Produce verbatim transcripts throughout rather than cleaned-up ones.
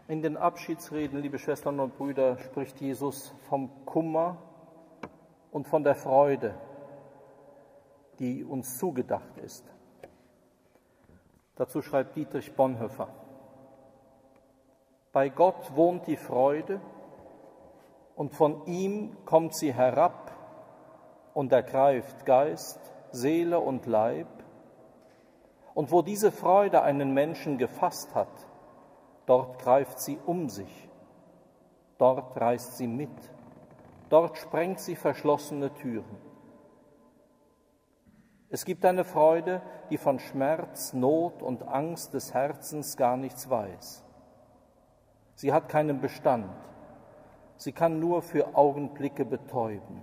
In den Abschiedsreden, liebe Schwestern und Brüder, spricht Jesus vom Kummer und von der Freude, die uns zugedacht ist. Dazu schreibt Dietrich Bonhoeffer: Bei Gott wohnt die Freude, und von ihm kommt sie herab und ergreift Geist, Seele und Leib. Und wo diese Freude einen Menschen gefasst hat, dort greift sie um sich, dort reißt sie mit, dort sprengt sie verschlossene Türen. Es gibt eine Freude, die von Schmerz, Not und Angst des Herzens gar nichts weiß. Sie hat keinen Bestand, sie kann nur für Augenblicke betäuben.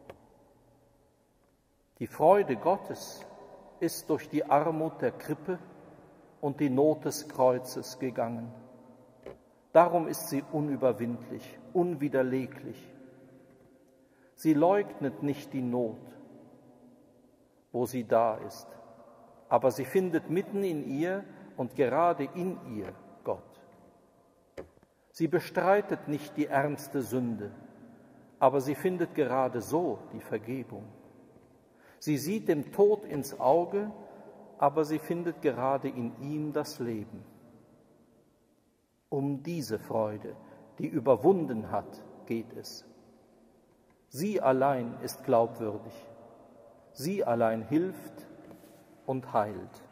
Die Freude Gottes ist durch die Armut der Krippe und die Not des Kreuzes gegangen. Darum ist sie unüberwindlich, unwiderleglich. Sie leugnet nicht die Not, wo sie da ist, aber sie findet mitten in ihr und gerade in ihr Gott. Sie bestreitet nicht die ernste Sünde, aber sie findet gerade so die Vergebung. Sie sieht dem Tod ins Auge, aber sie findet gerade in ihm das Leben. Um diese Freude, die überwunden hat, geht es. Sie allein ist glaubwürdig. Sie allein hilft und heilt.